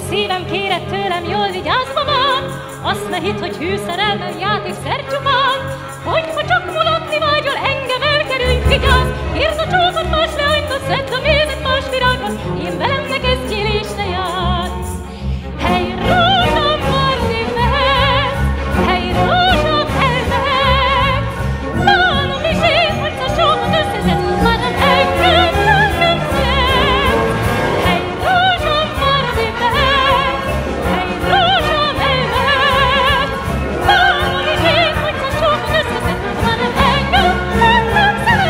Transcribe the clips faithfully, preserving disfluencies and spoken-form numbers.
szívem kéred tőlem, jól vigyázz, babám, azt ne hidd, hogy hű szerelmem játékszer csupán, hogy ha csak mulatni vágyol, engem elkerülj, vigyázz, írd a csókot, más leánykat, szedd a mézet, más virágot, én velem ne kezdjél és ne játsz. Hely, rózsám, Marti mehet, hely, rózsám, elmehet, bánom is én, hogy a csókot összeszed, már nem engem nem megszed. Hely, rózsám, Marti mehet, hely, rózsám, elmehet, bánom is én, hogy a csókot összeszed, már nem engem nem megszed.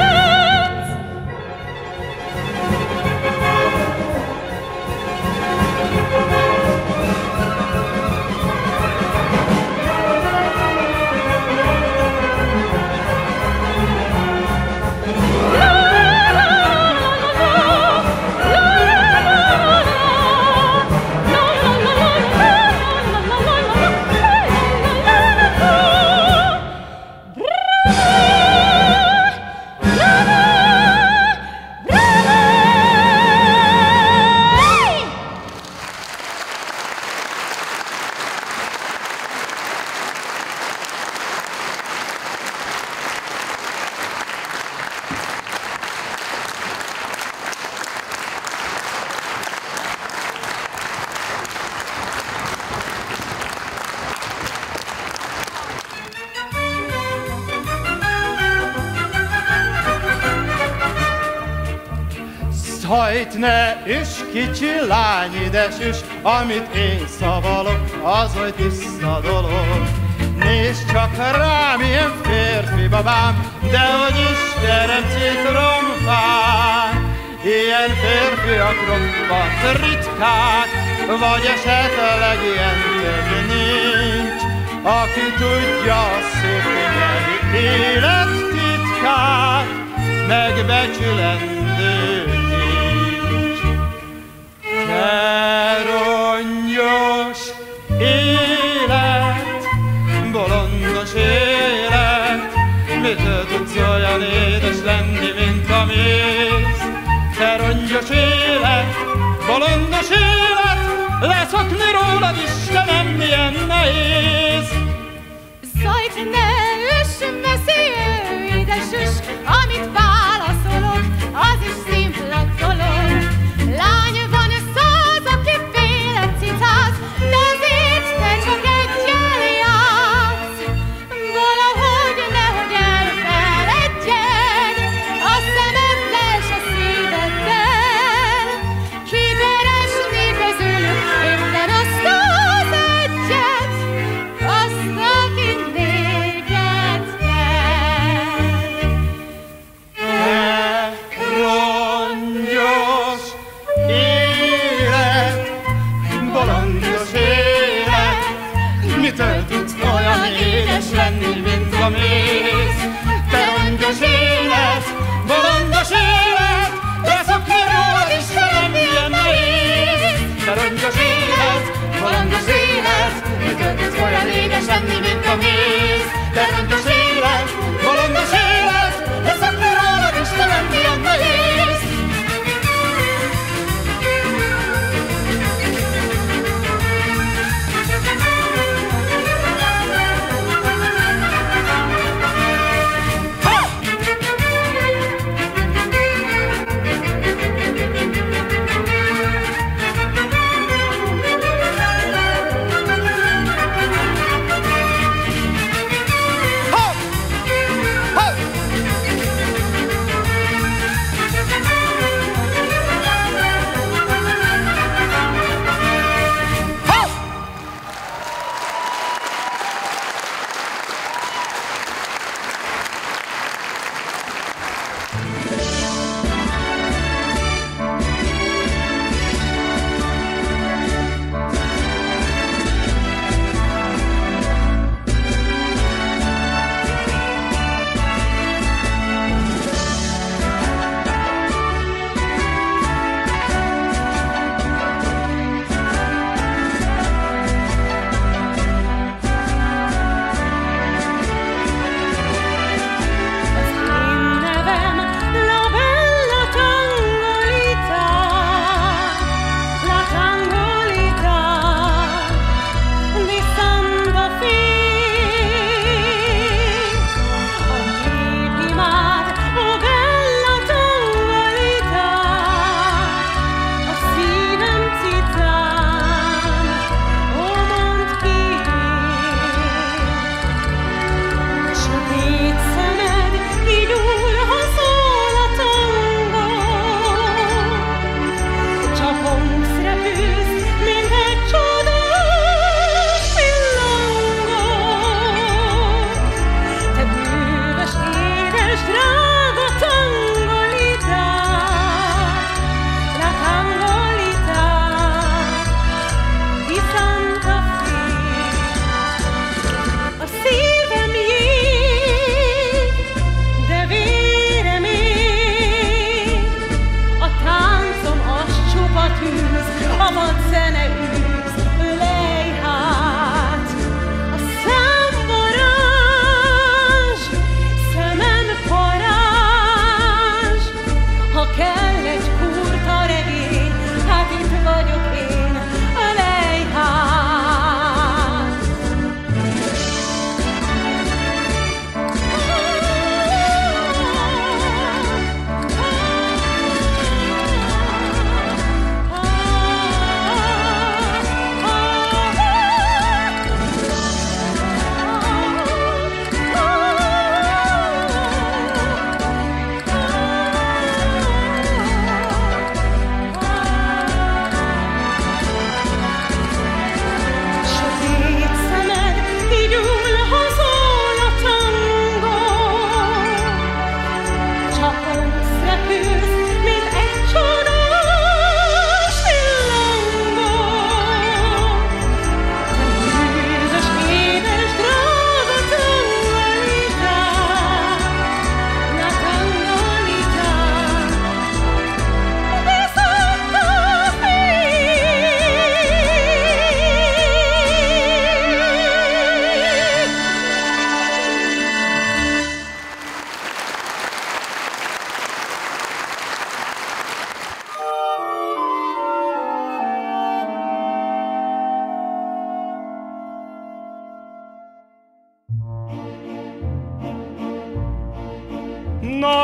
Hajt ne üss, kicsi lány, ide süss, amit én szavalok, az oly tiszta dolog. Nézd csak rám, ilyen férfi babám, de hogy Istenem citromfán. Ilyen férfiak roppant ritkák, vagy esetleg ilyen több nincs, aki tudja a szép nyelvi élet titkát, megbecsülendő. Te rongyos élet, bolondos élet, mitől tudsz olyan édes lenni, mint a méz? Te rongyos élet, bolondos élet, leszokni rólad, Istenem, milyen nehéz! Zajt ne üss, beszélj, ide süss, amit válaszolok, az is szimpla dolog. Lány van száz, aki félet cicáz, de azért te csak eggyel játsz. Valahogy nehogy elfeledjed, a szemeddel s a szíveddel. Kiveresni közülük éppen azt az egyet, azt, aki néked kell. Te rongyos élet, bolondos élet, mitől tudsz olyan édes lenni, mint a méz? Te rongyos élet, bolondos élet, leszokni rólad, Istenem, milyen nehéz! Te rongyos élet, bolondos élet, mitől tudsz olyan édes lenni, mint a méz? Te rongyos élet, bolondos élet, leszokni rólad, Istenem, milyen nehéz!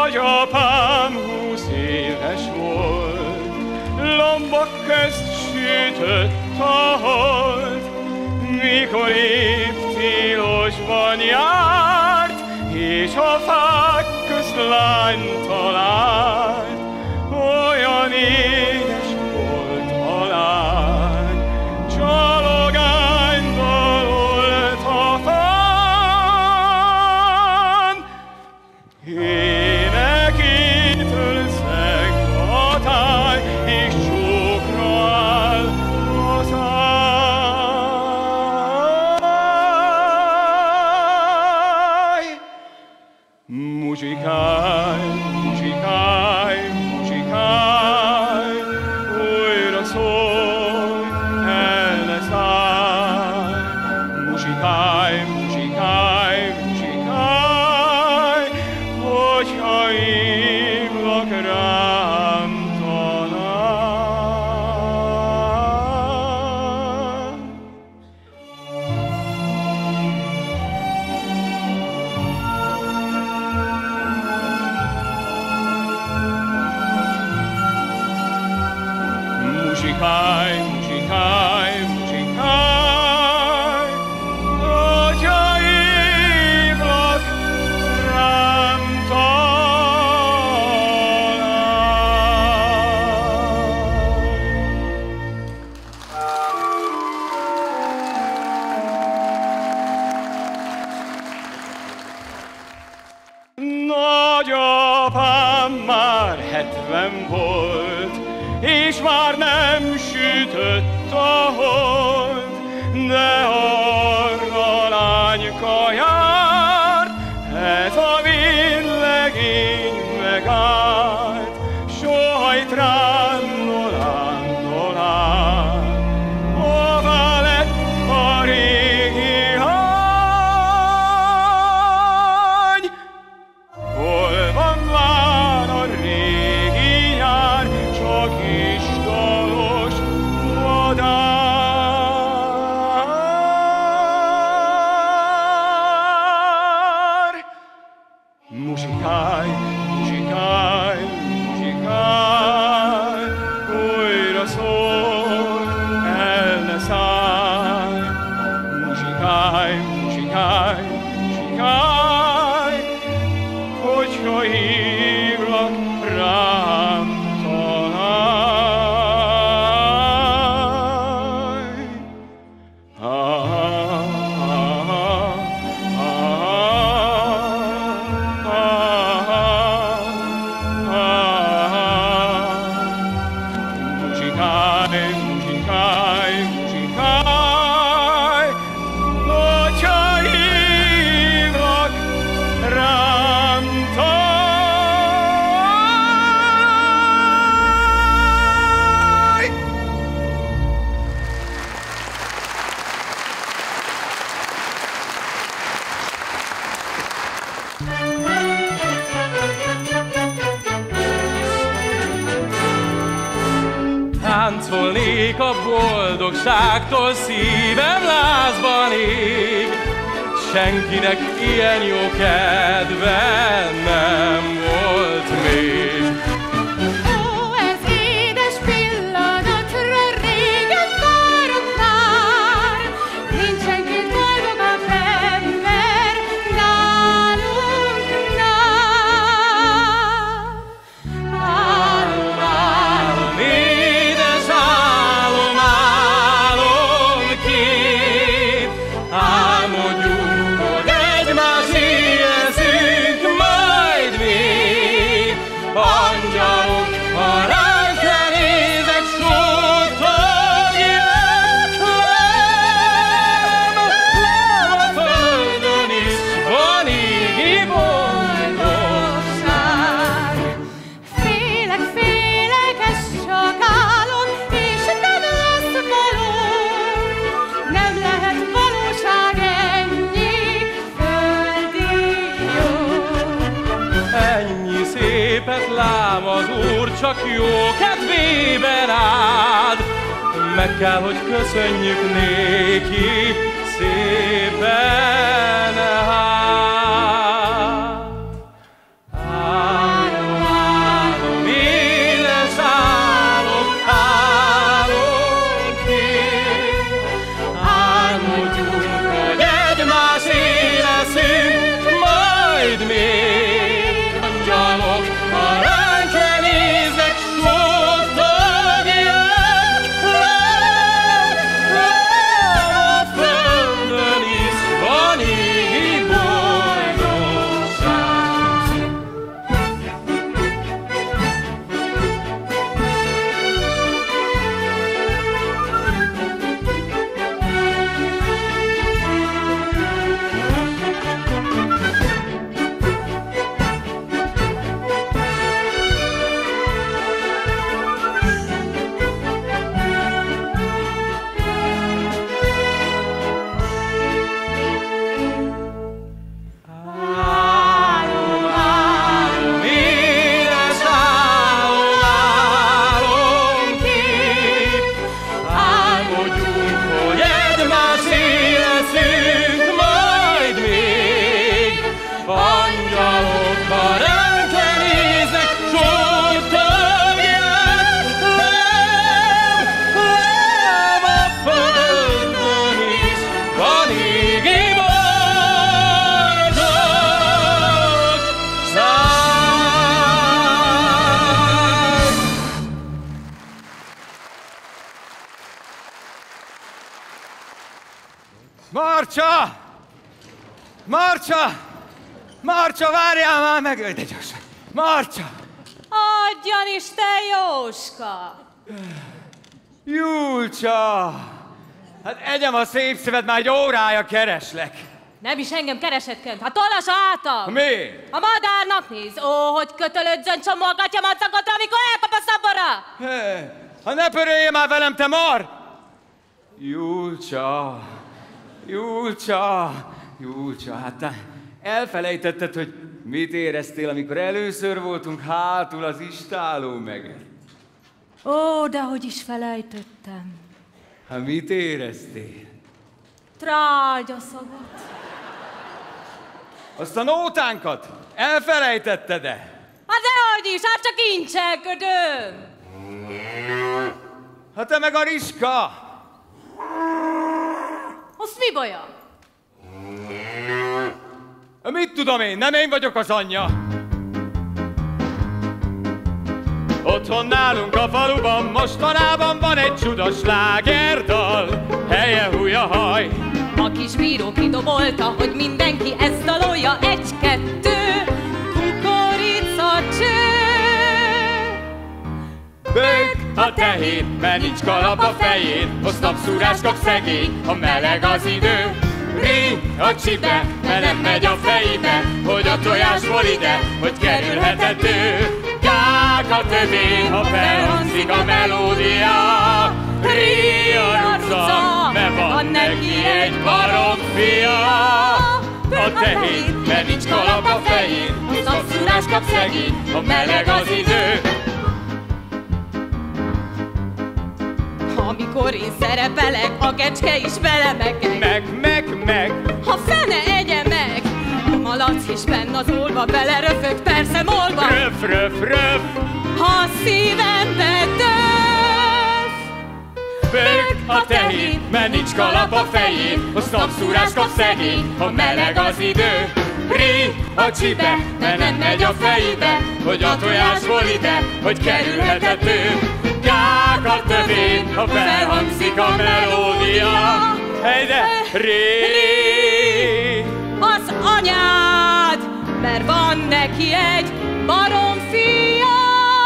Nagyapám húsz éves volt, lombok közt sütött a hold, mikor épp tilosban járt, és a fák közt lányt talált, olyan édes volt a lány, csalogány dalolt a fán. Énekétől szeg a táj, és csókra áll a száj. Muzsikálj, muzsikálj, muzsikálj, újra szólj, el ne szállj. Muzsikálj, muzsikálj, muzsikálj, hogyha hívlak rám talán. Muzsikálj, muzsikálj, muzsikálj, hogyha hívlak rám talán. Nagyapám már hetven volt, és már nem sütött a hold, de arra lányka járt, ez a villlegény megállt, sohajt rándolán-dolán, hová lett a régi lány? Hol van már a régi nyár, csak is dalos madár. Muzsikálj, muzsikálj, muzsikálj, újra szólj, el ne szállj. Muzsikálj, muzsikálj, muzsikálj, hogyha hívlak rám találj. Ah, ah, ah, ah. Muzsikálj, muzsikálj, muzsikálj, hogyha hívlak rám találj. Táncolnék a boldogságtól, szívem lázban ég. Senkinek ilyen jó kedve nem volt még. Ó, ez édes pillanatra régen várok már, nincsen két boldogabb ember nálunknál. Álom, álom, Édes álom, álom kép, álmodjunk, hogy egymás élvezünk majd még. Angyalok, ha ránk lenézek, suttogják velem. Nem a földön is van égi boldogság. Félek, félek, ez csak álom, és nem lesz való. Nem lehet valóság ennyi földi jó. Ennyi szépet lám az Úr csak jó kedvében áld. Meg kell, hogy köszönjük néki szépen hát. Marcsa! Marcsa! Marcsa, várjál már meg! De gyorsan! Marcsa! Adjan Isten, Jóska! Julcsa! Hát egyem a szép szíved, már egy órája kereslek. Nem is engem keresetként, hát tollas átam! Mi? A madárnak néz, ó, hogy kötölödzön, csomolgatja madzagot, amikor elkap a szabora! Hé, ha ne pöröljél már velem, te mar! Julcsa! Julcsa! Julcsa, hát te elfelejtetted, hogy mit éreztél, amikor először voltunk hátul az istáló meget. Ó, de hogy is felejtettem. Hát mit éreztél? Trágyaszagot. Azt a nótánkat elfelejtetted-e? Hát dehogy is, hát csak incselködöm. Hát te meg a Riska! Azt mi baja? Mit tudom én, nem én vagyok az anyja. Otthon nálunk a faluban mostanában van egy csuda slágerdal, helye húja haj. A kis bíró kidobolta, hogy mindenki ezt dalolja, egy-kettő, kukoricacső. Bők a tehén, mert nincs kalap a fején, hoz napszúrás kap szegény, ha meleg az idő. Ré a csibe, mert nem megy a fejébe, hogy a tojásból ide, hogy kerülhetető. Kák a tövén, ha felhangzik a melódia. Ré a ruca, mert van neki egy baromfia. A tehén, mert nincs kalap a fején, hoz napszúrás kap szegény, ha meleg az idő. Amikor én szerepelek, a kecske is belemegek. Meg, meg, meg. Ha fene egye meg, a malac is benn az olva beleröfög, persze molva. Röf, röf, röf. Ha a szívembe döf. Bők a tehén, mert nincs kalap a fején, hoz napszúrás kap szegény, ha meleg az idő. Ré a csibe, mert nem megy a fejébe, hogy a tojásból ide, hogy kerülhetető. Kák a tövén, ha felhangzik a melódia. Helyde, ré, Ré az anyád, mert van neki egy baromfia.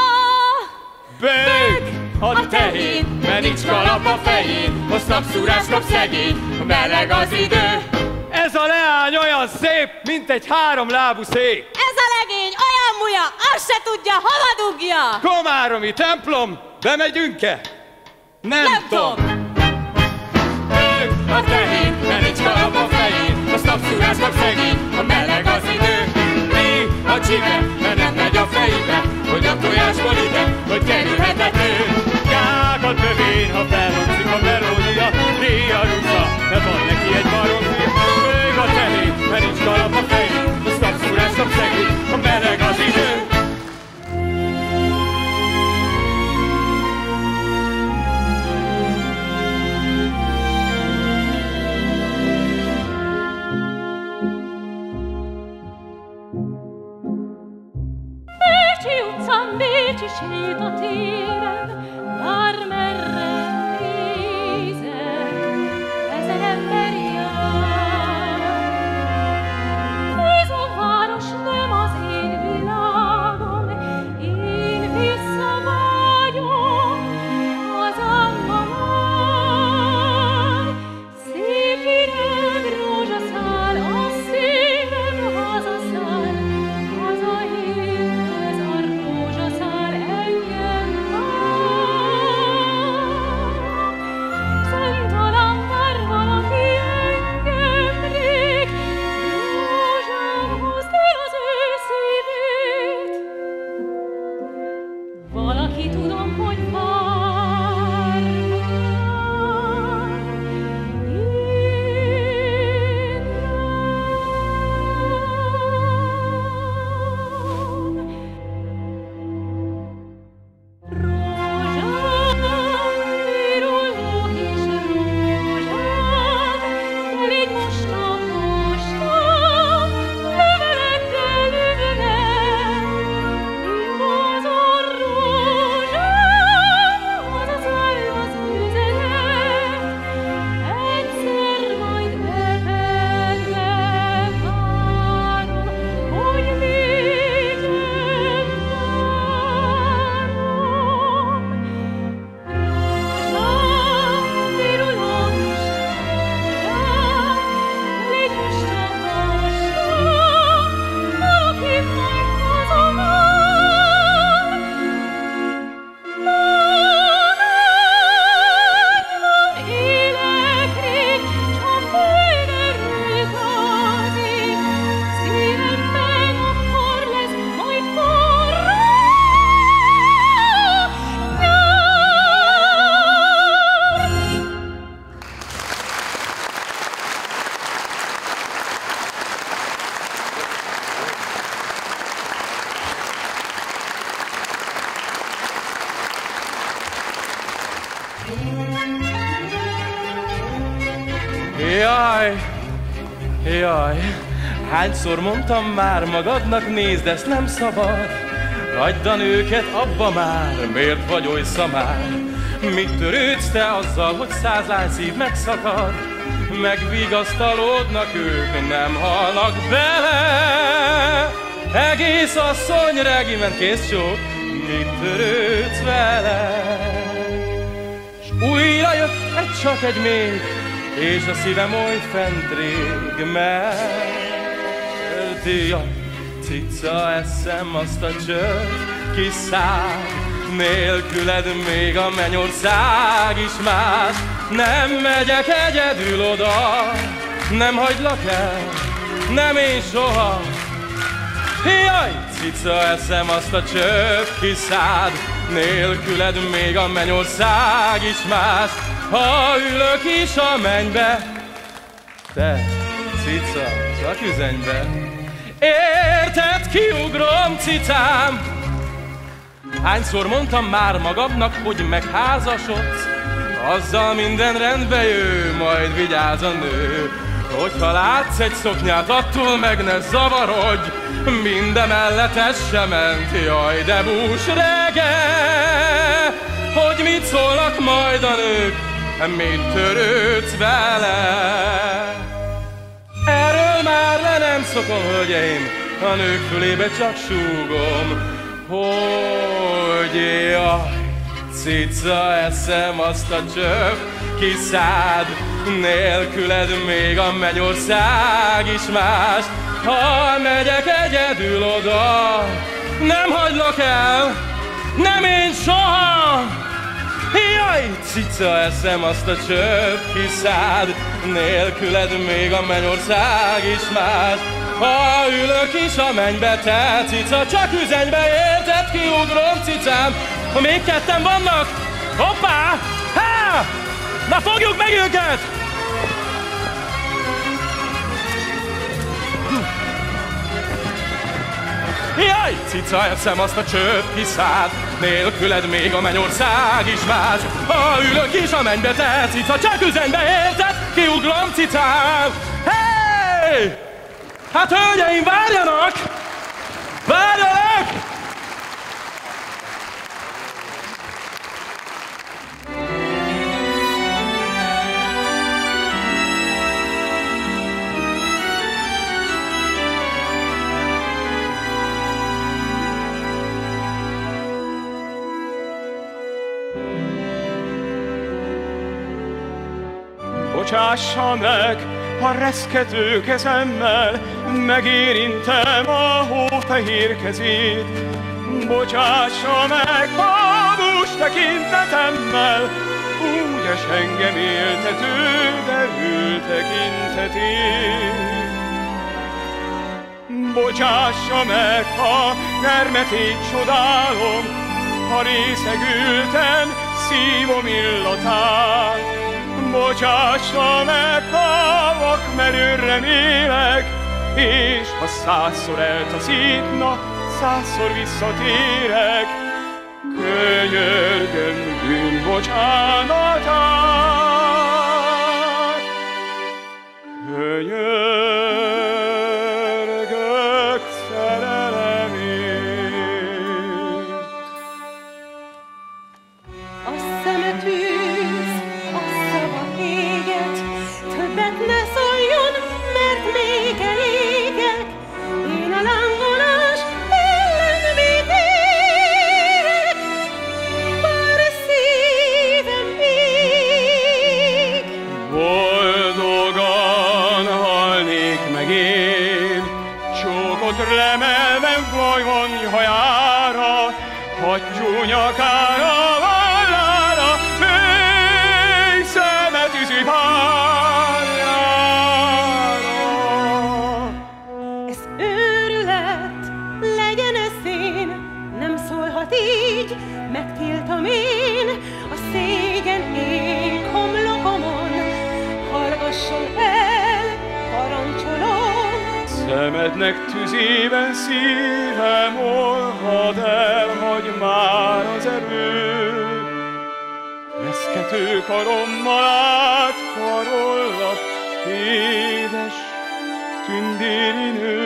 Bők a tehén, mert nincs kalap a fején, hoz napszúrás kap szegény, ha meleg az idő. Ez a leány olyan szép, mint egy háromlábú szék. Ez a legény olyan muja, azt se tudja, hova dugja. Komáromi templom, bemegyünk-e? Nem, Nem tudom. Bők a tehén, mert nincs kalap a fején, hoz napszúrás kap szegény, ha meleg az idő. Ré a csibe, mert nem megy a fejébe, hogy a tojásból ide, hogy kerülhetető. Kák a tövén, ha felhangzik a melódia. Ré a ruca, de van neki egy baromfia. Bők a tehén, mert nincs kalap a fején, hoz napszúrás kap szegény, ha meleg az idő. Bécsi utcán, Bécsi sétatéren, Jaj, jaj, hányszor mondtam már magadnak, nézd, ezt nem szabad. Hagyd a nőket abba már, miért vagy oly szamár? Mit törődsz te azzal, hogy száz lány szív megszakad? Megvigasztalódnak ők, nem halnak bele. Egész asszony regiment, kész csók, mit törődsz vele? S újra jött egy csak egy még, és a szívem oly fent rég, mert jaj, cica, eszem azt a csört, kis szád, nélküled még a mennyország is más. Nem megyek egyedül oda, nem hagylak el, nem én soha. Jaj, cica, eszem azt a csört, kis szád, nélküled még a mennyország is más. Ha ülök is a mennybe, te, cica, csak üzenjbe. Érted, kiugrom, cicám? Hányszor mondtam már magadnak, hogy megházasodsz? Azzal minden rendbe jő, majd vigyázz a nő. Hogyha látsz egy szoknyát, attól meg ne zavarodj, mindemellett ez sem ment, jaj, de bús rege. Hogy mit szólnak majd a nők, mit törődsz vele? Erről már le nem szokom, hölgyeim, a nők fülébe csak súgom, hogy jaj, cica, eszem azt a csöpp, kis szád, nélküled még a mennyország is más. Ha megyek egyedül oda, nem hagylak el, nem én soha. Jaj, cica, eszem azt a csöpp, kis szád, nélküled még a mennyország is más. Ha ülök is a mennybe, te, cica, csak üzenjbe, érted, kiugrom, cicám. Ha még ketten vannak, hoppá, há, na fogjuk meg őket! Jaj, cica, eszem azt a csöpp, kis szád, nélküled még a mennyország is más. Ha ülök is a mennybe, te, cica, csak üzenjbe, érted, kiugrom, cicám. Hey! Hát hölgyeim, várjanak! Várjanak! Bocsássa meg, ha reszkető kezemmel megérintem a hófehér kezét. Bocsássa meg, ha bús tekintetemmel úgy es engem éltető, de ő tekintetét. Bocsássa meg, ha termetét csodálom, ha részegülten szívom illatát. Bocsássa meg, ha vakmerőn remélek, és ha százszor eltaszítna, százszor visszatérek. Könyörgöm bűnbocsánatát, könyörgök szerelemért. A szeme tűz, a szava éget, többet ne szóljon, mert még elégek. Én a lángolás ellen mit érek, bár szívem ég. Boldogan halnék meg én, csókot remelve folyton hajára, hattyú nyakára, vállára, még szemet üzi párjára. Ez őrület, legyen ez szén, nem szólhat így, megtiltom én. A szégyen ég homlokomon, hallgasson el, parancsolom. Szemednek tüzében szívem olvad el, hagy már az erő. Reszkető karommal átkarollak, édes tündérinő,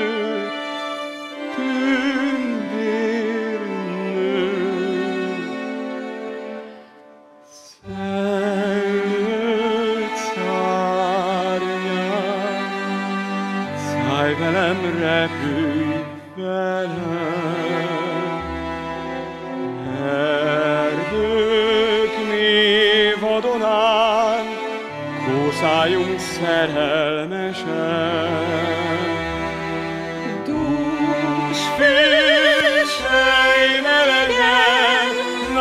tündérnő. Szent szárnyán, szállj velem, repülj velem, erdők névadonán, kószáljunk szerelmesen. Dús fésej melegen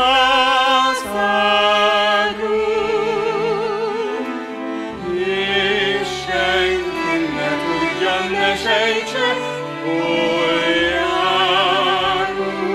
nászágyunk, és senki ne tudjan, ne sejtse, hol járunk.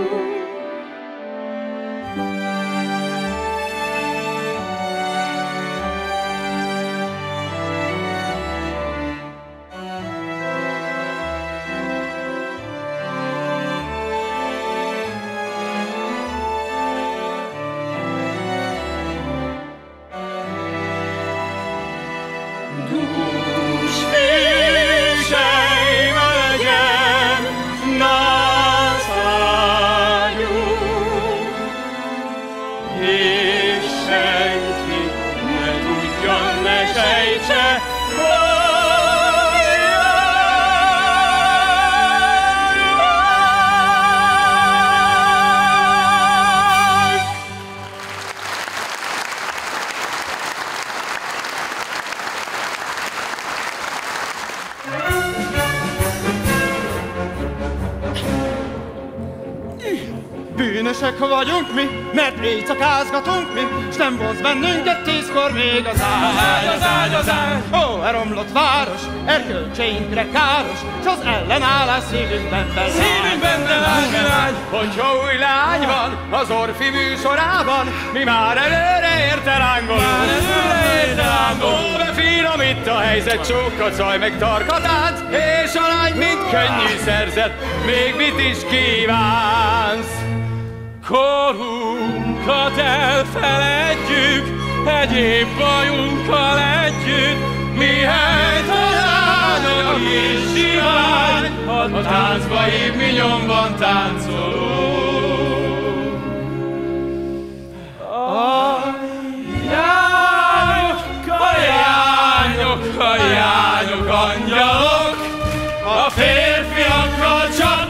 Dús fésej melegen nászágyunk, és senki ne tudjon, ne sejtse, hol járunk. Bűnösek vagyunk mi, mert éjszakázgatunk mi, s nem vonz bennünket tízkor még az ágy, az ágy, az ágy. Ó, elromlott város, erkölcseinkre káros, s az ellenállás szívünkben belágy. Szívünkben belágy, belágy. Hogyha új lány van az Orfi műsorában, mi már előre érte lángolunk. Már előre érte lángolunk. Ó, de finom itt a helyzet, csókkacaj meg tarkatánc, és a lány mind könnyű szerzett, még mit is kívánsz? Korunkat elfeledjük, egyéb bajunkkal együtt, mihelyt a lányok is sivány, a táncba hív, mi nyomban táncolunk. A jányok, a jányok, a jányok, angyalok, a férfiakkal csak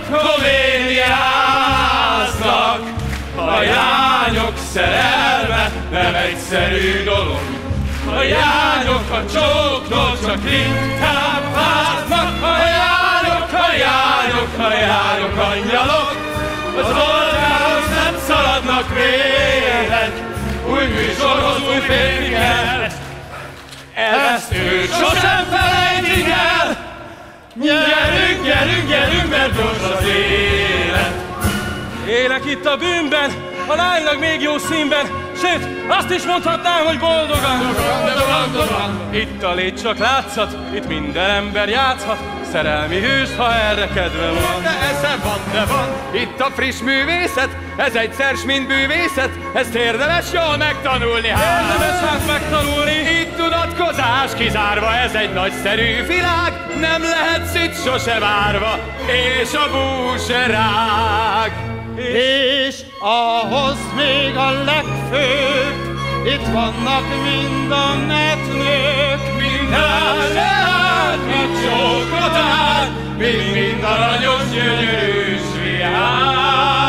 komédiáznak. A jányok szerelme nem egyszerű dolog, a jányok a csóktól csak ritkán várnak. A jányok, a jányok, a jányok, angyalok, az oltárhoz nem szaladnak véred, új műsorhoz új férfi kell, ezt ők sosem felejtik el. Gyerünk, gyerünk, gyerünk, mert gyors az élet. Élek itt a bűnben, a lánynak még jó színben, sőt, azt is mondhatnám, hogy boldogan. Boldogan, boldogan. Itt a lét csak látszat, itt minden ember játszhat, szerelmi hős, ha erre kedve van. De esze van, de van, itt a friss művészet, ez egyszer s mind bűvészet, ezt érdemes jól megtanulni. Hát. Érdemes hát megtanulni. Itt tudatkozás kizárva, ez egy nagyszerű világ, nem lehetsz itt sose várva, és a bú se rág. És ahhoz még a legfőbb, itt vannak mind a metnők, Minden leát, mint csókot át, mint mind aranyos gyönyörűs viág.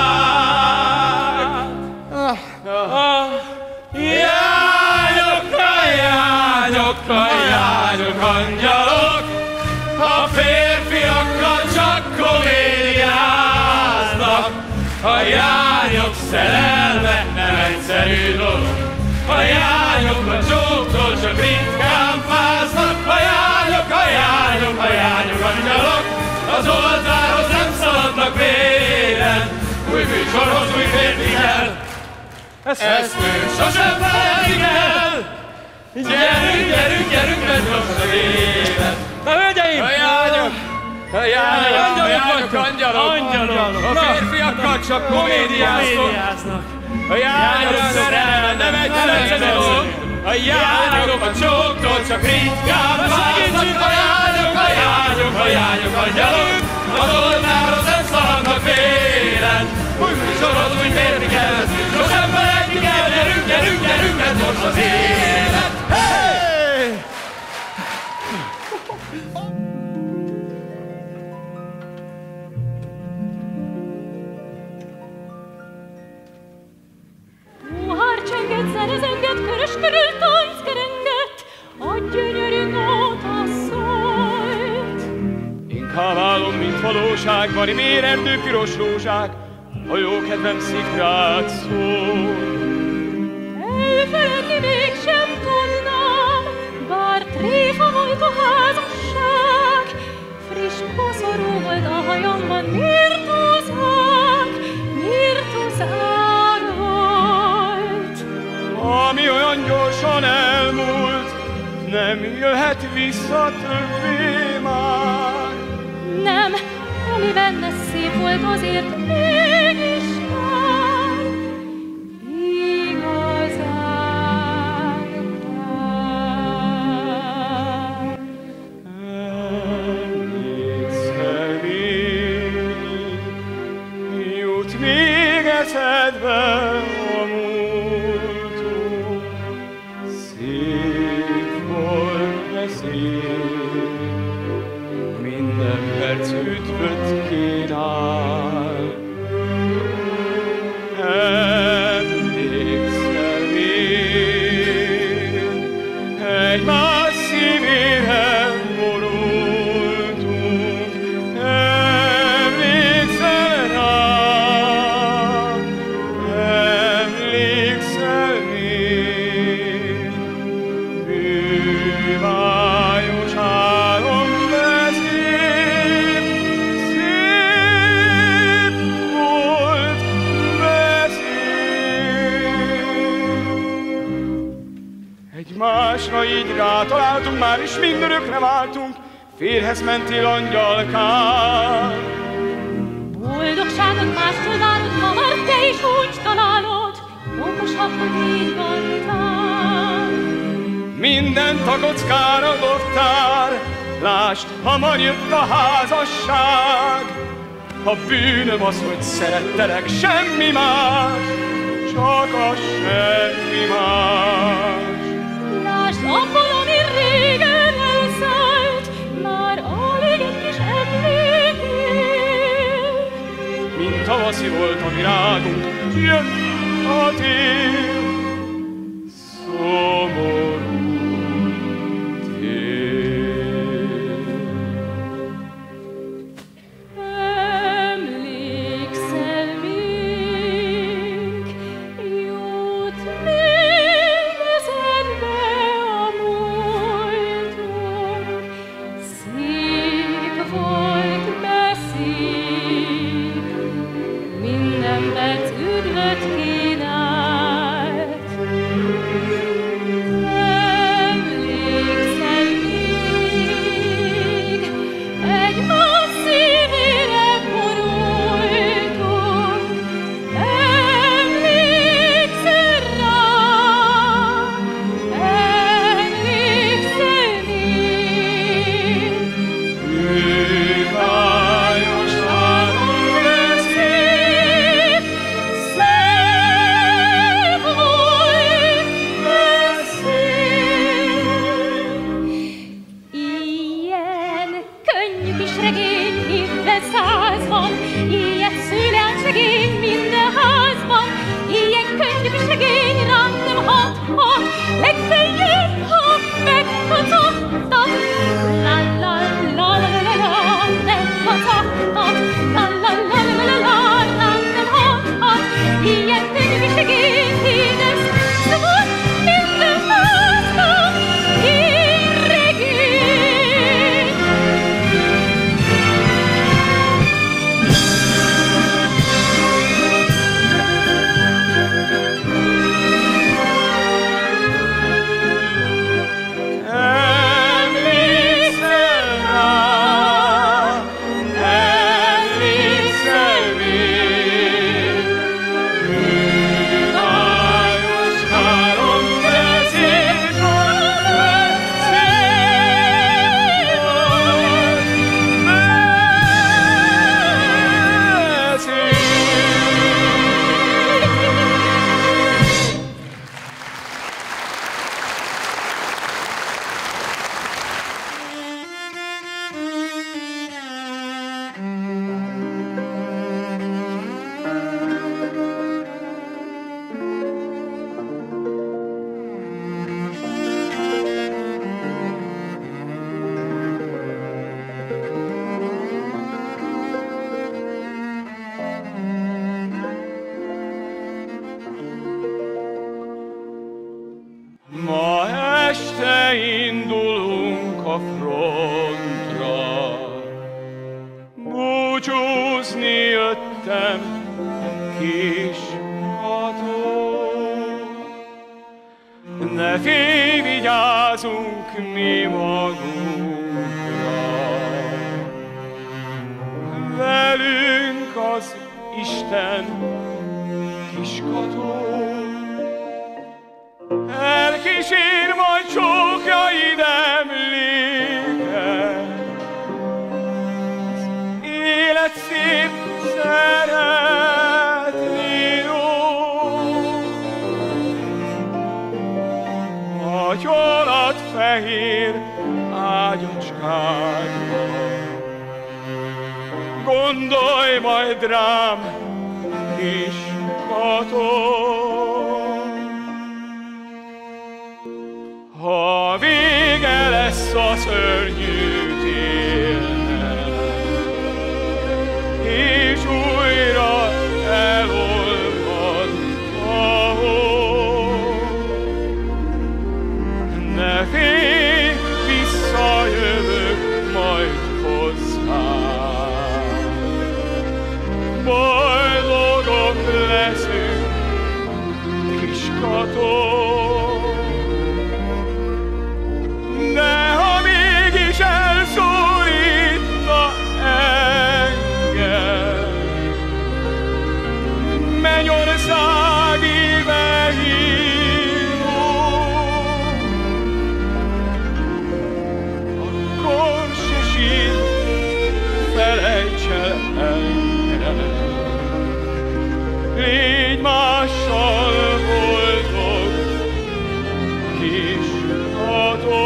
A jányok, a jányok, a jányok, angyalok, A férfiakkal csak komédiáznak, a jányok szerelme nem egyszerű dolog. a jányok a csóktól csak ritkán fáznak. A jányok, a jányok, a jányok, angyalok, az oltárhoz nem szaladnak véren, új műsorhoz új férfi kell, Ezt, ezt ők sosem felejtik el. Gyerünk, gyerünk, gyerünk, mert most az élet. Na, hölgyeim! A jányok, a jányok, a jányok, angyalok, Angyalok. a férfiakkal csak komédiáznak. A jányok szerelme nem egy egyszerű dolog, A jányok a csóktól csak ritkán válnak, a jányok, a jányok, a jányok, a gyalog, a dolnára nem szaladnak félen. Úgy műsorod, úgy mérni kell, most emberekig el, gyerünk, gyerünk, gyerünk, ez most az élet. Hey! Puhár csengett, szerezengett, körös körül tánc kerengett, a gyönyörű nóta szólt. Inkább álom, mint valóság, marimér erdő piros rózsák, a jó kedvem szikrád szól. Elfeledni mégsem tudnám, bár tréfa volt a házasság, friss koszorú volt a hajamban, mirtózák, mirtózák volt. Ami olyan gyorsan elmúlt, nem jöhet vissza többé már. Nem, ami benne szép volt, azért mégis már igazán kár. Emlékszel még, jut még eszedbe a múltunk, szép volt, de szép, minden perc üdvöt kínál. Emlékszel még, egymás szívére borultunk. Emlékszel rám, emlékszel még, bűvályos álom beszél, szép volt beszél. Egymásra így rátaláltunk, már is mindörökre váltunk, férhez mentél angyalkám. Boldogságot mástól várod, ma már te is úgy találod, okosabb, hogy így mondtál. Mindent a kockára dobtál, lásd, hamar jött a házasság. A bűnöm az, hogy szerettelek, semmi más, csak a semmi más. Lásd, abból, ami régen elszállt, már alig egy kis emlék él. Mint tavaszi volt a virágunk, jön a tél, szomorú tél. Emlékszel még, jut még eszedbe a múltunk, szép volt, de szép, minden perc üdvöt kínált. Emlékszel még, egymás szívére borultunk. Emlékszel rám, emlékszel még, Bűvályos álom beszél, szép volt beszél. Ilyen könnyű kis regény minden százban, ilyet szül el segény minden házban. Ilyen könnyű kis regény rám nem hathat, legfeljebb, ha megkacagtat. La la la la la la, nem kacagtat. La la la la la la, rám nem hathat. Ilyen könnyű kis regény, édes szavak minden házban. Ilyen regény. Emlékszel a frontra. Búcsúzni jöttem, kis Kató. Ne félj, vigyázunk mi magunkra. Velünk az Isten, kis Kató. Elkísér majd csókjaid emléket, az élet szép szeretni jó. A gyolat fehér ágyacskádban, gondolj majd rám, kis Kató. Ha vége lesz a szörnyű télnek, és újra elolvad a hó, ne félj, visszajövök majd hozzád. Boldogok leszünk, kis Kató. De ha mégis elszólítna engem, mennyországi behívó, akkor se sír, felejts el engem. Légy mással boldog, kis Kató.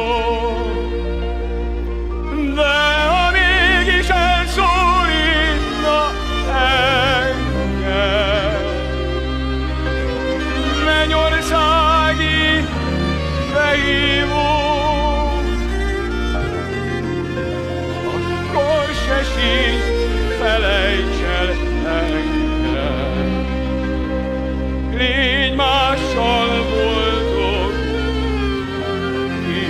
Felejts el engem, légy mással boldog,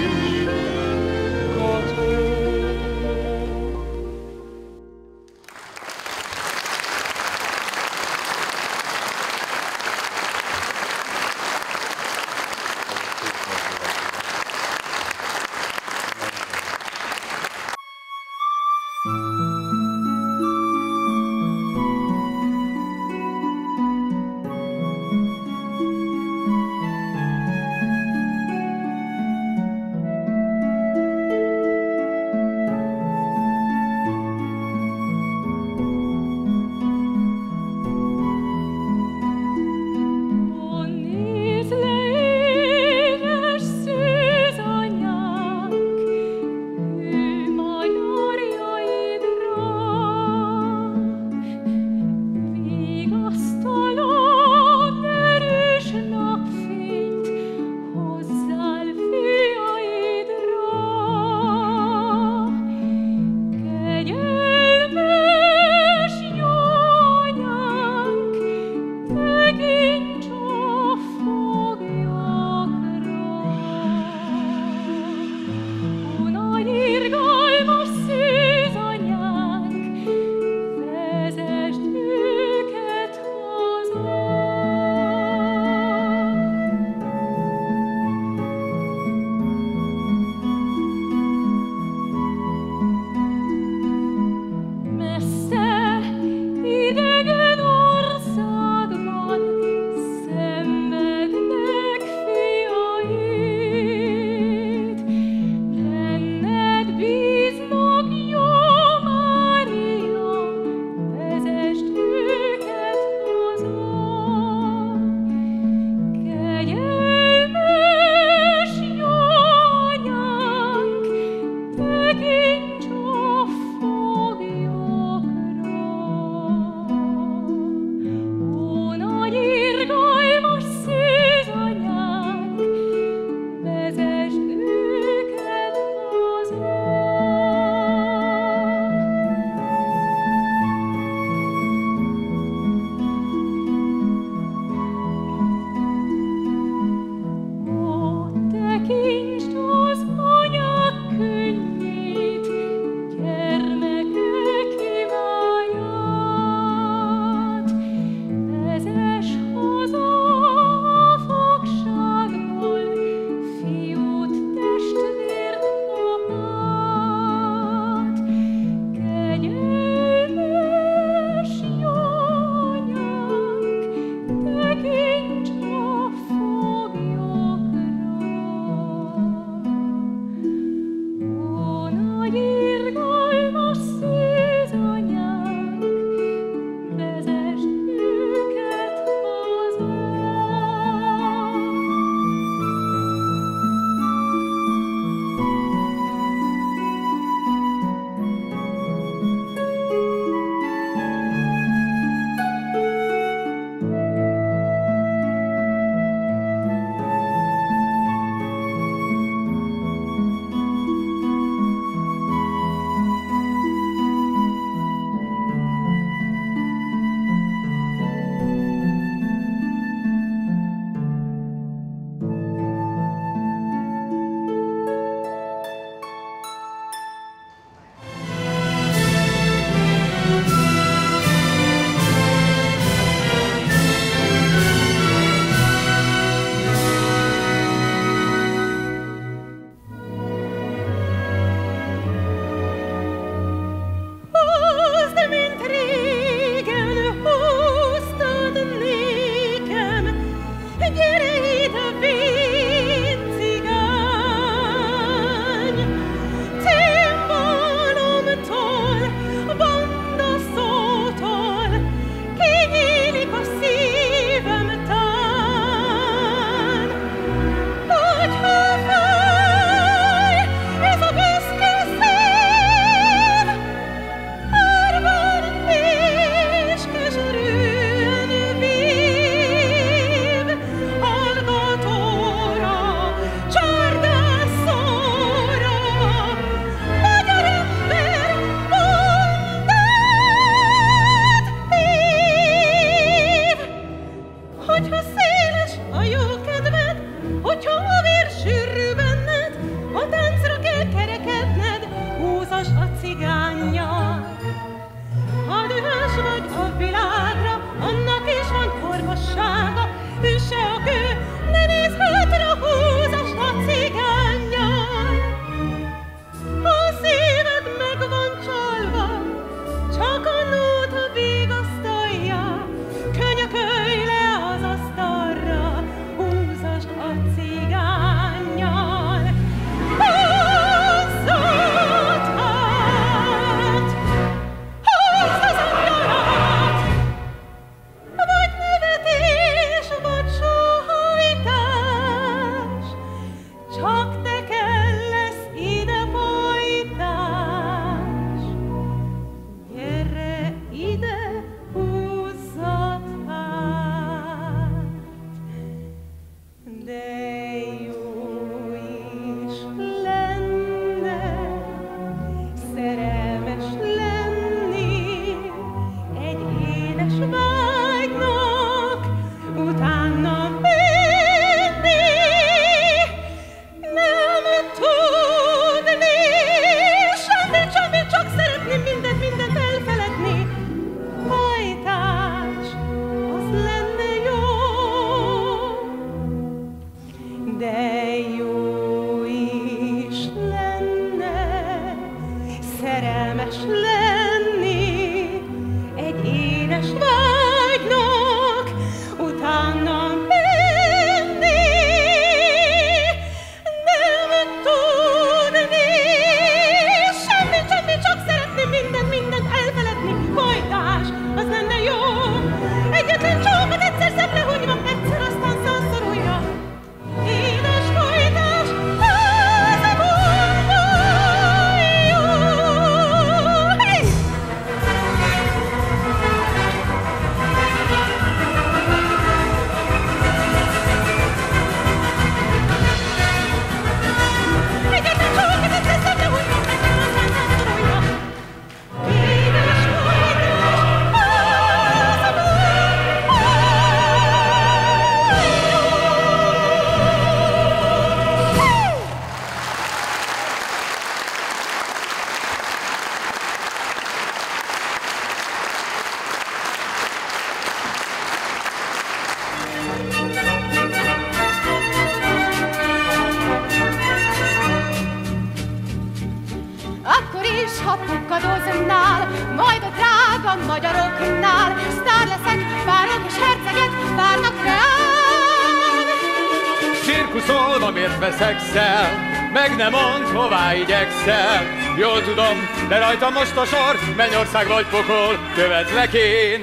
a magyaroknál. Sztár leszek, várok és herceget várnak reál. Cirkuszolva miért veszekszel, meg nem mondd, hová igyekszel. Jól tudom, de rajta most a sor, mennyország vagy pokol, követlek én.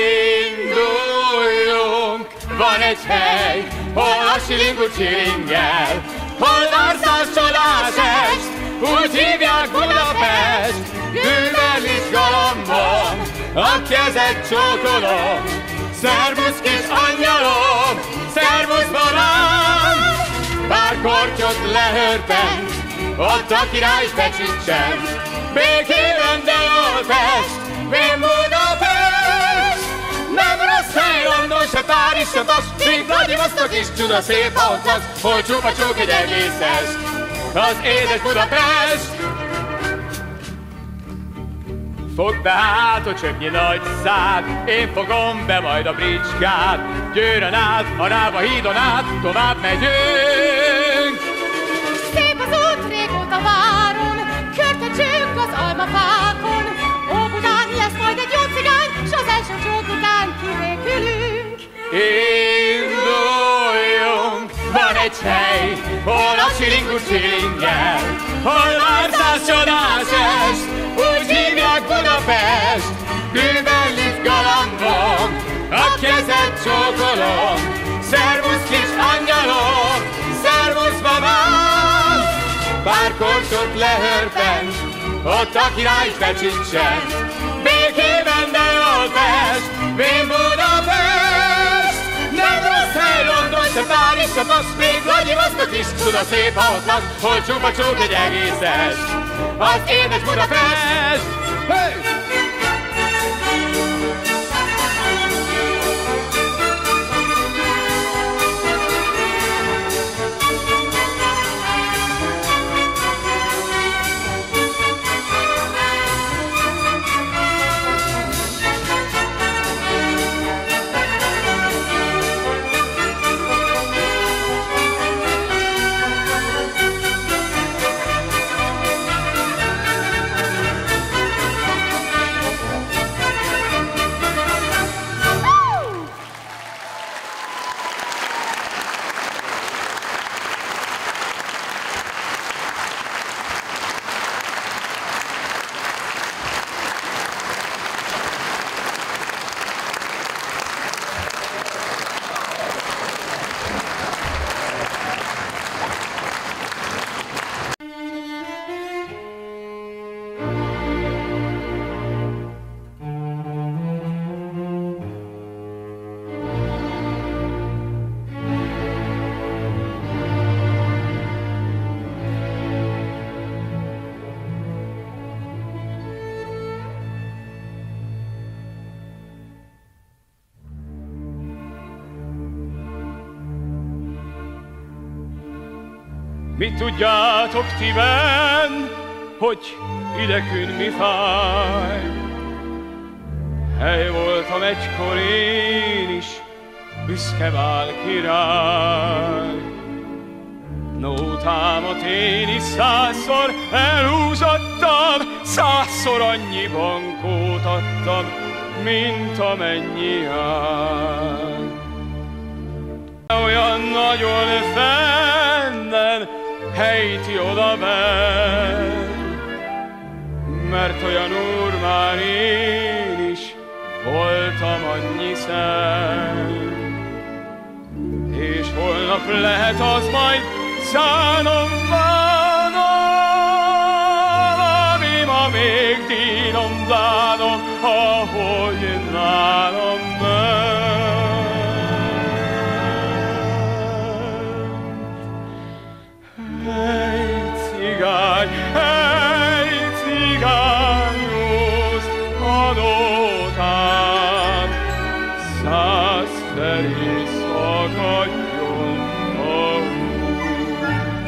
Induljunk, van egy hely, hol a silingú csiringel, hol várszás csodás est, úgy hívják Budapest. Bűvel izgalomban, a kezed csókolom, szervusz kis angyalom, szervusz barám. Pár kortyot lehörtem, ott a király is becsütsen, békében, de jól fest, én Budapest. Nem rossz hely, London, se Párizs, se Tas, még Vladivostok is csuda szép, ahol az, hol csupa csók egy egészes, az édes Budapest. Fogd be hát a csöpnyi nagy szád, én fogom be majd a bricskát. Győrön át, a Ráva hídon át, tovább megyünk. Szép az út, régóta várom, körtecsünk az almafákon. Óbudán lesz majd egy jó cigány, s az első csók után kivékülünk. Induljunk, van egy hely, hol a silingú csiringel, hol várszás csodás est, úgy hívják Budapest. Bűvel izgalomban, a kezed csókolom, szervusz kis angyalom, szervusz babám. Pár kortyot lehörtem, ott a király is becsütsen, békében, de jól fest, vén Budapest. Nem rossz hely, London, se Párizs, se Tas, még Vladivostok is csuda szép, ahol az, hol csupa csók egy egészes, az édes Budapest. Hey! Mit tudjátok ti benn, hogy idekün mi fáj? Hely voltam egykor én is, büszke vál király. Nótámat én is százszor elhúzottam, százszor annyi bankót adtam, mint amennyi áll. Olyan nagyon fennen hejti oda benn, mert olyan úr már én is voltam annyiszer. És holnap lehet az majd szánom bánom, ami ma még dínom dánom, ahogy nálam ment. Hey cigány, hey cigány, húzd a nótám, száz felé szakadjon a húr.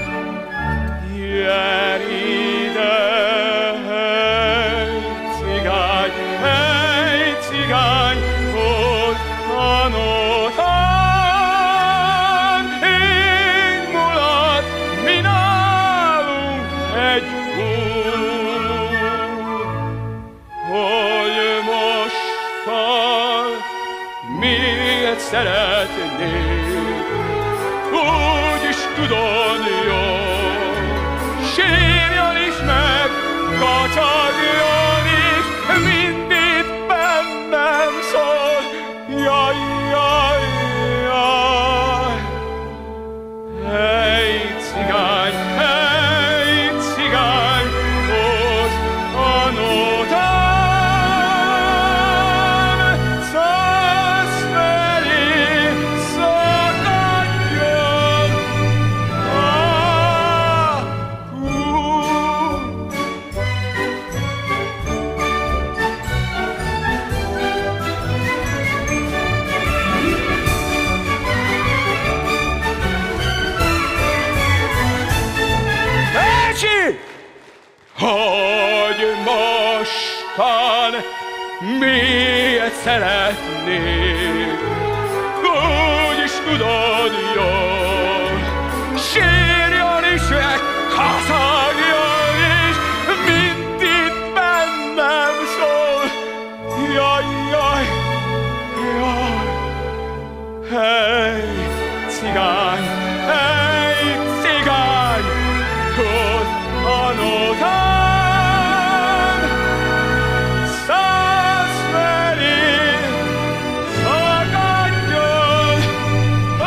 Gyere ide, hey cigány, hey cigány, húzd a nótám, így mulat mi nálunk egy úr, hogy most szeretnék, úgy is tudod jól, sírjon is meg, kacsagjon is, mind itt bennem szól, jaj, jaj, jaj. Hey, cigány, hey, cigány, hozd a nótám, szász felé szakadjon. Ah, hú. Ecsi! Hogy mostan miért szeretnék, úgy is tudod jól, sírjon is meg, hazagjon is, mind itt bennem szól, jaj, jaj, jaj. Hey, cigány, hey, cigány, hozd a nótám, szász felé szakadjon. Ah!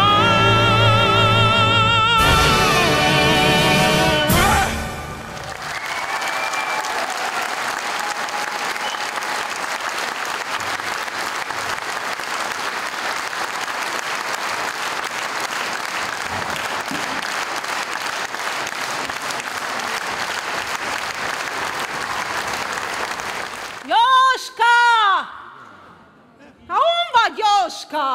Jóska! Ha hon vagy, Jóska?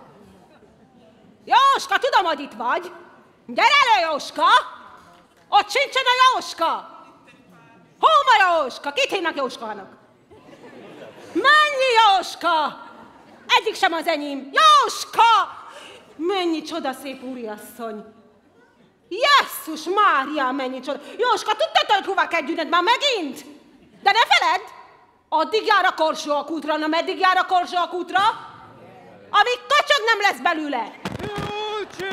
Jóska, tudom, hogy itt vagy. Gyere elő, Jóska! Ott sincsen a Jóska! Hol van Jóska? Kit hívnak Jóskának? Mennyi Jóska? Egyik sem az enyém. Jóska! Mennyi csodaszép úriasszony! Jesszus Mária, mennyi csoda! Jóska, tudtad, hogy hova kell gyűnöd már megint? De ne feledd! Addig jár a Korsóalkútra, na meddig jár a Korsóalkútra? Amíg kacsog nem lesz belőle. Jócsi!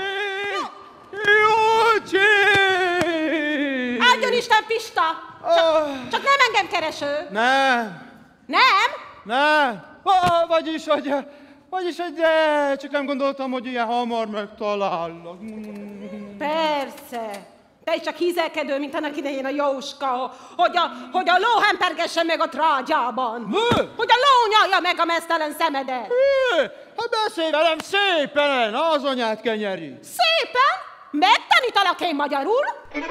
Jócsi! Áldjon Isten, Pista! Csak, csak nem engem kereső. Nem, Nem? nem. Ah, vagyis, hogy, vagyis, hogy de, csak nem gondoltam, hogy ilyen hamar megtalállak. Persze. Te is csak hízelkedő, mint annak idején a Jóska, hogy a, hogy a ló hempergesse meg a trágyában. Mi? Hogy a ló nyalja meg a meztelen szemedet. Hé, hát beszélj velem szépen, az anyát kenyeri. Szépen? Megtanítalak én magyarul?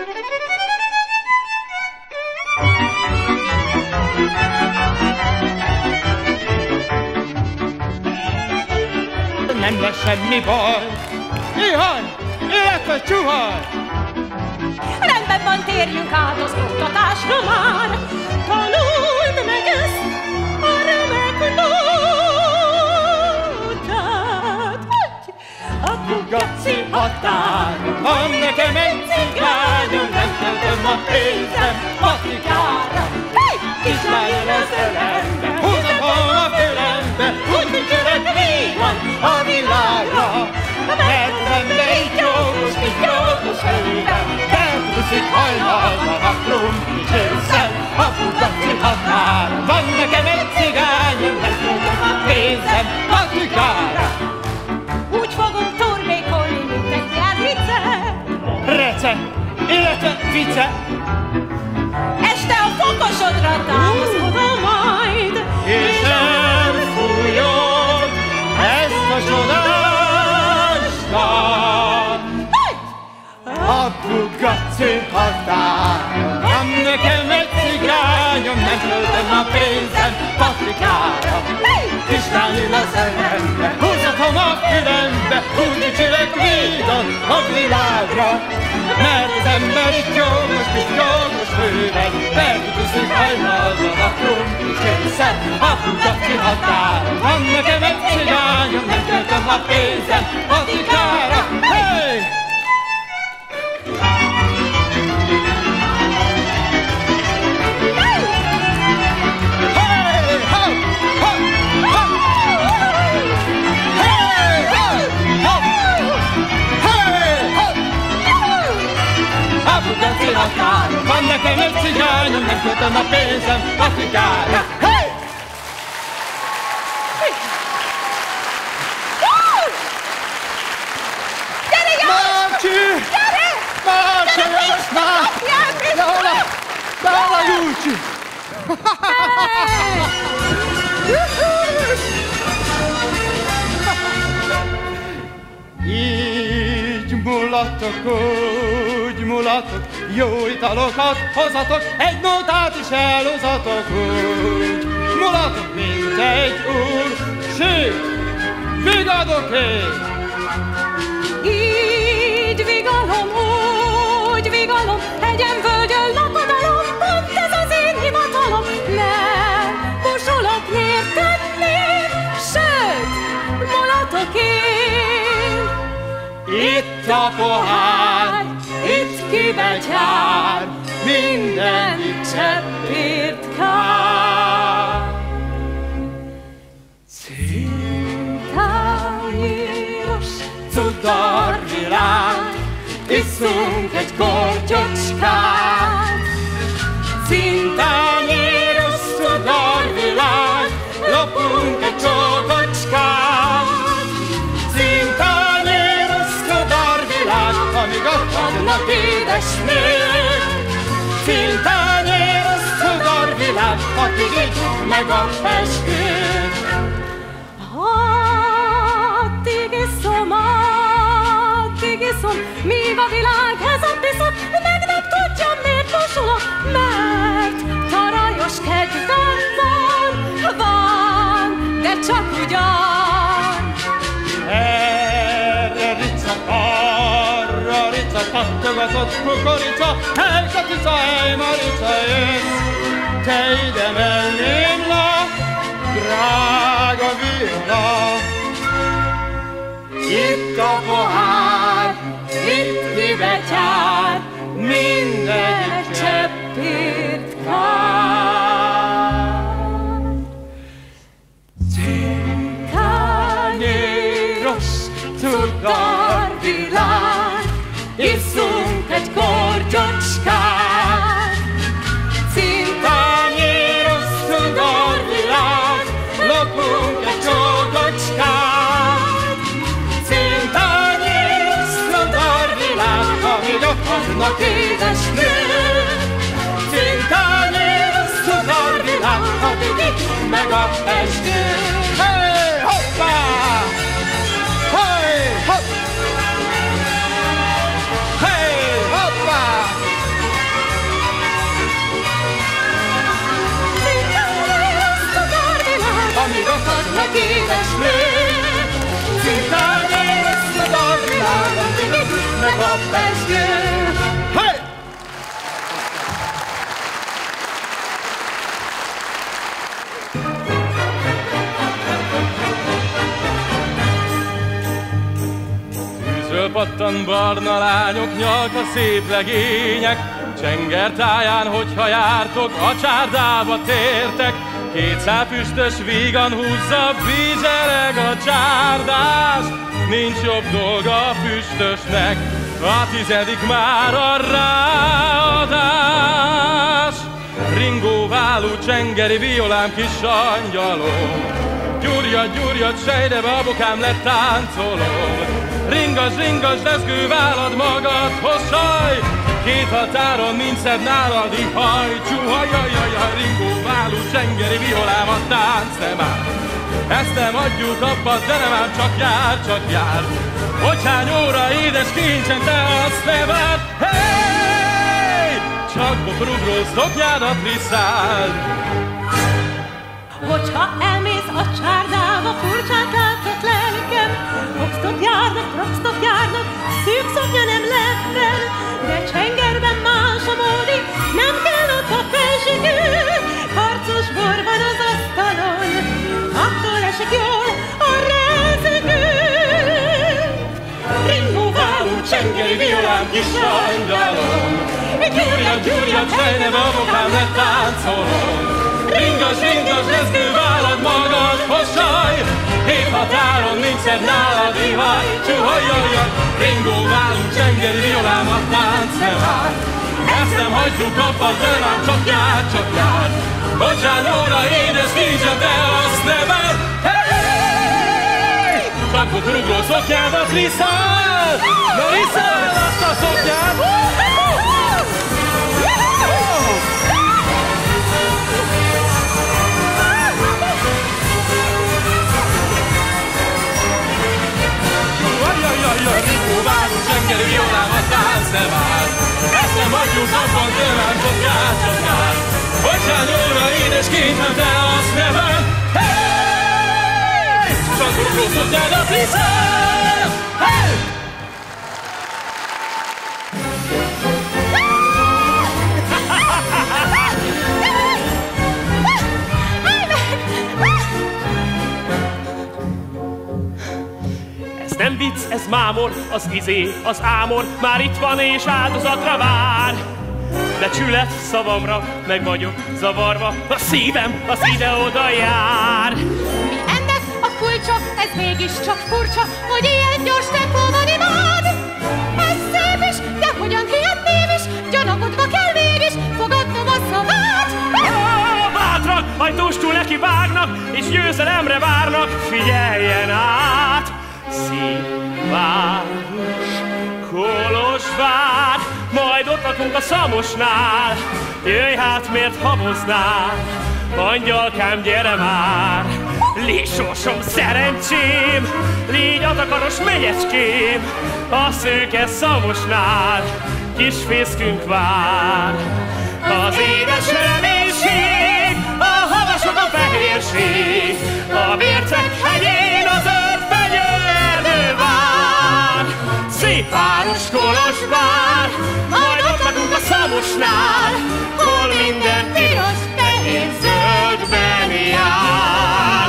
Nem lesz semmi baj. Ihany, illetve csuhaj. Rendben van, térjünk át az oktatásra már. Tanuld meg ezt a remek nótát. Apu Gaci határon Van nekem egy cigányom, nem töltöm a pénzem patikára. kislányom az ölembe, Húzom a fülembe, úgy, mint öreg vígan a világra. Mert az ember így jogos, így jogos hőben, elbúszik hajnalban a krumplicsőszel. Apu Gaci határon van nekem egy cigányom, nem töltöm a pénzem patikára. úgy fogunk turbékolni, mint egy nyárvice. Rece, illetve vice, Este a fokosodra támasz oda majd, és elfújod ezt a csodás dalt. Apu Gaci határon van nekem egy cigányom, nem töltöm a pénzem patrikára. Kislányul a szemembe, húzatom a fülembe, úgy dicsérek vígan a világra. Mert az ember itt jogos, itt jogos főleg, felkütőzik hajnalban a krumplicsőszel. Apu Gaci határon van nekem egy cigányom, nem töltöm a pénzem patrikára. Hey! Hey! Ho! Ho! Ho! Hey! egy cigányom, nem kötöm a pénzem Afrikára. Hey! Gyere, János! Márcsi! Gyere! Márcsi, János, már! Kapjál, De hol a... De hol a Júcsi? Így mulatok, úgy mulatok, jó italokat hozatok, egy nótát is elhozatok, úgy mulatok, mint egy úr, sőt, vigadok én. Így vigalom, úgy vigalom, hegyen, völgyön, lakodalom, pont ez az én hivatalom. Nem busolok nyértenni, sőt, mulatok én. Itt a pohár, itt kibecsár, mindenit cseppért kár. Cintányéros Cudarvilág, iszunk egy kortyocskát. Cintányéros cudarvilág, lopunk egy csókocskát. Cintányéros cudarvilág, amíg akadnak édesnők. Cintányéros cudarvilág, akig így meg a festők. addig iszom, addig iszom, míg a világ ezen iszok, meg nem tudja, miért mosolok, mert tarajos kedvem van, van, de csak ugyan. Erre rica, arra rica, kattogatott kukorica, hely Katica, hely Marica, jössz, te ide mellém la, drága viola. Itt a pohár, itt kibecsár, minden cseppért kár. Cintányéros cudarvilág, iszunk egy kortyocskát. Cintányéros cudarvilág, lopunk egy csókocskát. Cintányéros cudarvilág, amíg akadnak édesnők. Cintányéros cudarvilág, addig itt meg a festők. Hey, hoppá! Hey, hopp! Hey, hoppá! Amíg akadnak édesnők. Cintányéros cudarvilág, addig itt meg a festők. Hey! Tűzről pattan barna lányok, nyalka szép legények, csengertáján, hogyha jártok, a csárdába tértek. Kétszál füstös vígan húzza, bízsereg a csárdás, nincs jobb dolga a füstösnek, a tizedik már a ráadás. Ringóválú csengeri violám, kis angyalom, gyúrja, gyúrja, sejde, babokám, lett táncolom. Ringas, ringas, deszkő válad magadhoz, saj, két határon nincs szebb nálad, ihaj, csuha, jaj, jaj, jaj, ringóválú csengeri violám, a tánc nem áll. Ezt nem adjuk abba, de nem ám, csak jár, csak jár. Hogy hány óra édes kincsen, te azt ne várd. Hey! Csak bokrugról szoknyádat viszáld. Hogyha elmész a csárdába, furcsán látszott lelkem, rockstok járnak, rockstok járnak, szűk szoknya nem leppen, de csengerben más a módi, nem kell ott a felzsigő, harcos bor van az asztalon, attól esik jól a rezegő. Ringóváló csengeri violám, kis angyalom, gyúrja, gyúrja, csejne, babokám, lett táncolom. Ringas, ringas, leszkő válad magadhoz, saj, hét határon nincs szebb nálad, ihaj, csuha, jaj, jaj. Ringóváló csengeri violám, a tánc nem áll. ezt nem hagyjuk abban, tőlem csak jár, csak jár. Bocsánóra édes kincsem, de azt ne vár. Hey! Tankot rúgó szoknyádat viszál, na viszál azt a szoknyát. Jajjajjaj, Rikó város, zsengeri, jól ám a tánc ne vár. Ezt nem hagyjuk abban, tőlem csak jár, csak jár. Bocsánóra édes kincsem, de azt ne vár. Hey! Csak rúgó szoknyádat viszál. Hey! Nem vicc, ez mámor, az izé, az ámor, már itt van és áldozatra vár. Becsület szavamra, meg vagyok zavarva, a szívem az ide-oda jár. Mi ennek a kulcsa, ez mégiscsak furcsa, hogy ilyen gyors tempóban imád. Ez szép is, de hogyan hihetném is, gyanakodva kell mégis fogadnom a szavát. Ah, bátrak, ajtóstól neki vágnak, és győzelemre várnak, figyeljen át! Szép város, Kolozsvár, majd ott lakunk a Szamosnál. Jöjj hát, miért haboznál? Angyalkám, gyere már! Légy sorsom, szerencsém, légy atakaros megyecském, a szőke Szamosnál kis fészkünk vár. Az édes reménység, a havasok a fehérség, a vércek hegyén az öt fegyerdő vár. Szép város Kolozsvár, majd ott lakunk a Szamosnál, hol minden piros, fehér, zöldben jár.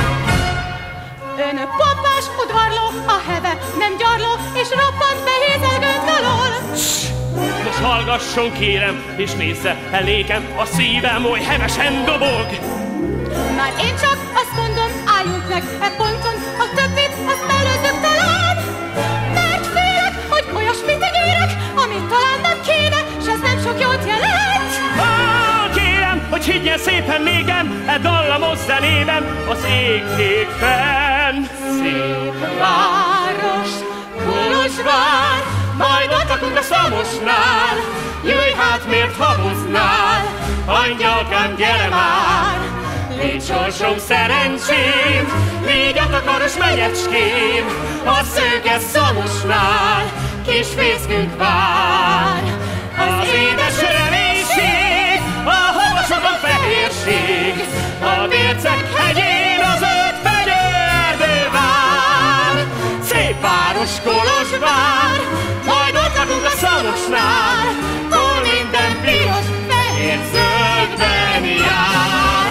Ön pompás udvarló, a heve nem gyarló, és roppant nehéz elgönt alól. Most hallgasson kérem, és nézze elékem, a szívem oly hevesen dobog. Már én csak azt mondom, álljunk meg e ponton, a többit azt mellőzzük talán. Mert félek, hogy olyasmit ígérek, amit talán nem kéne, s ez nem sok jót jelent. Ah, kérem, hogy higgyen szépen nékem, e dallamos zenében az ég ég fenn. Szép Város, Kolozsvár, majd ott lakunk a Szamosnál. Jöjj hát, miért haboznál? Angyalkám, gyere már! Légy sorsom, szerencsém, légy atakaros megyecském, a szőke Szamosnál kis fészkünk vár. Az édes reménység, a havasok a fehérség, a vércek hegyén az öt fegyerdő vár. Szép város Kolozsvár, majd ott lakunk a Szamosnál, hol minden piros, fehér, zöldben jár.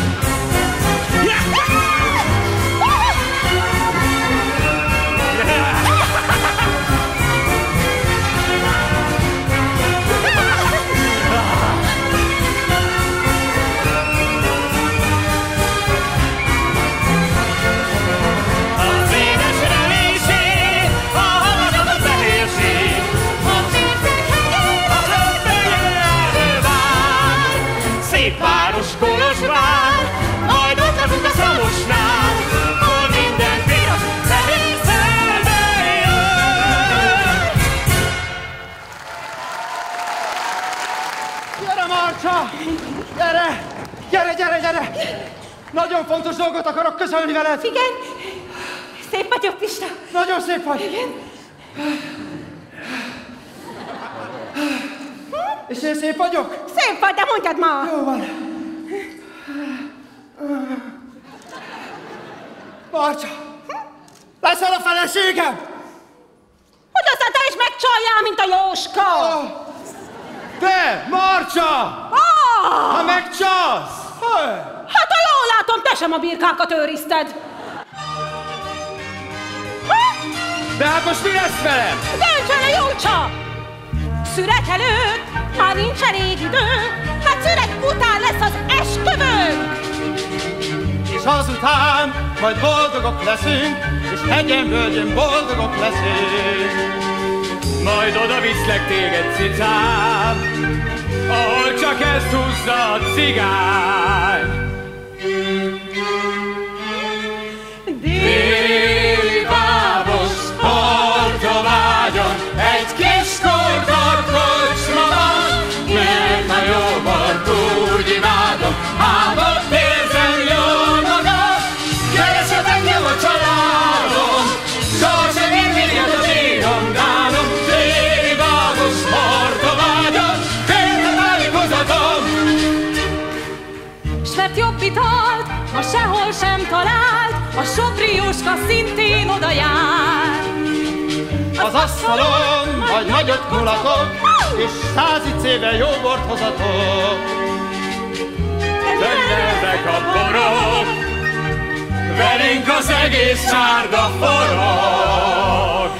Kolozsvár, majd ott lakunk a Szamosnál, hol minden piros, fehér, zöldben jár. Gyere, Marcsa! Gyere! Gyere, gyere, gyere! Nagyon fontos dolgot akarok közölni veled! Igen? Szép vagyok, Pista. Nagyon szép vagy! Igen? És én szép vagyok? Szép vagy, de mondjad ma! Jó van. Marcsa! Leszel a feleségem! Hogy aztán te is megcsaljál, mint a Jóska? Oh. Te, Marcsa! Oh. Ha megcsalsz! Hey. Hát, ha jól látom, te sem a birkákat őrizted. De hát most mi lesz velem? Dönts el, Jócsa! Szüret előtt már nincs elég idő, hát szüret után lesz az esküvőnk! És azután majd boldogok leszünk, és hegyen-völgyen boldogok leszünk. Majd oda viszlek téged, cicám, ezt húzza a cigány. Déli bábos Hortobágyon egy kis kordak kocsma van, mert a jó bort úgy imádom, ám ott érzem jól magam. Keresed engem a családom, sosem én minket a bíromdánom. Déli bábos Hortobágyon, féltem állikozatom. S mert jobb italt, ha sehol sem talált, a Sopriuska szintén oda jár. Az asztalon majd nagyot mulatok, és százicével jó bort hozatok. Dönnedek a borok, velünk az egész sárga forog.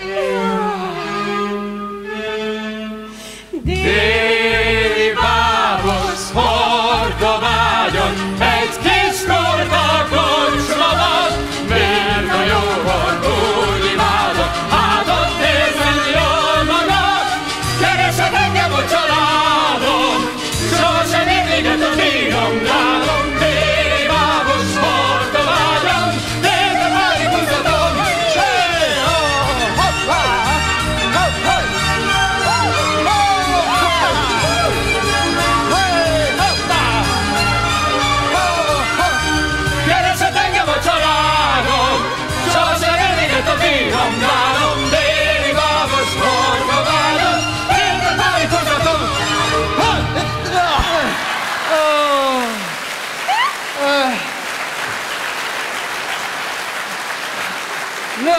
Déli bábos Hortobágyon egy kis kordak kocsma van, mert a jó bort úgy imádom, hát ott érzem jól magam. Keresed engem a családom, sosem én véget a bíromdánom. Déli bábos Hortobágyon, térben állikozatom. Hey, oh, hoppá, hoppá, keresed engem a családom, sosem én véget a bíromdánom. Déli bábos Hortobágyon, térben állikozatom. Na,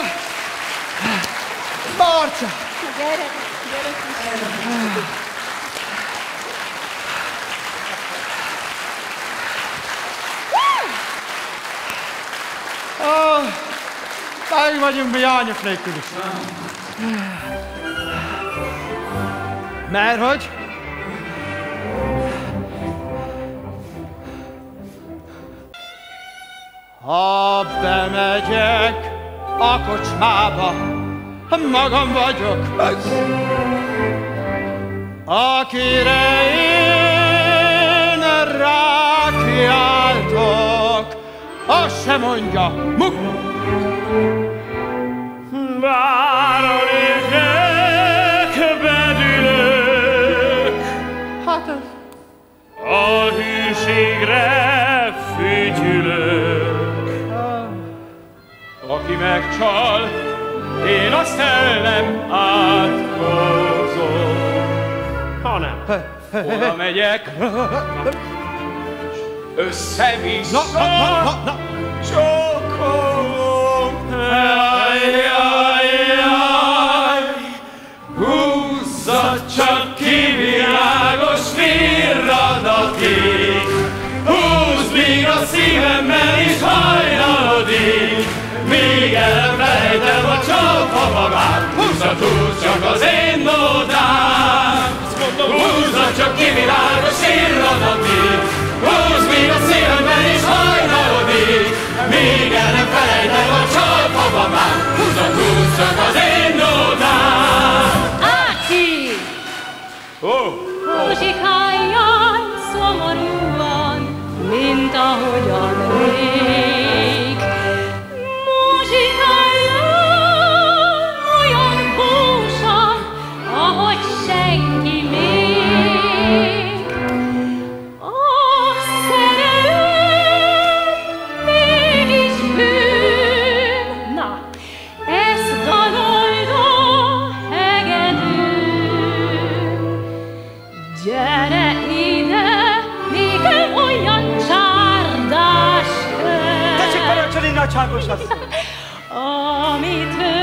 Barca! Gyere, gyere. Oh, meg vagyunk mi ányok nélkül is. Mert hogy? Ha bemegyek a kocsmába, magam vagyok, akire én rákiáltok, azt se mondja, muk! Bár a lélek bedülök, Hát ez... a hűségre fütyülök. Aki megcsal, én azt el nem átkozom. Hanem, oda megyek, össze-vissza, Na, na, na, na. csókolom. Ajjajjaj, húzza csak ki világos virradatig, húzd míg a szívemben is hajnalodig, míg elfelejtem a csalpa magát, húzza túl csak az én nótám. Húzza csak ki világos virradatig, húzd míg a szívemben is hajnalodig, míg el nem felejtem a csalpa magát, húzza túl csak az én nótám. Áki! Oh. Muzsikálj szomorúan, mint ahogyan rég. Muzsikálj olyan húsan, ahogy senki még. A szerelem mégis bűn. Na, ezt dalold a hegedűn. Gyere ide, nékem olyan csárdás kör, Tessék parancsolni, nagyságos asszony! amit ő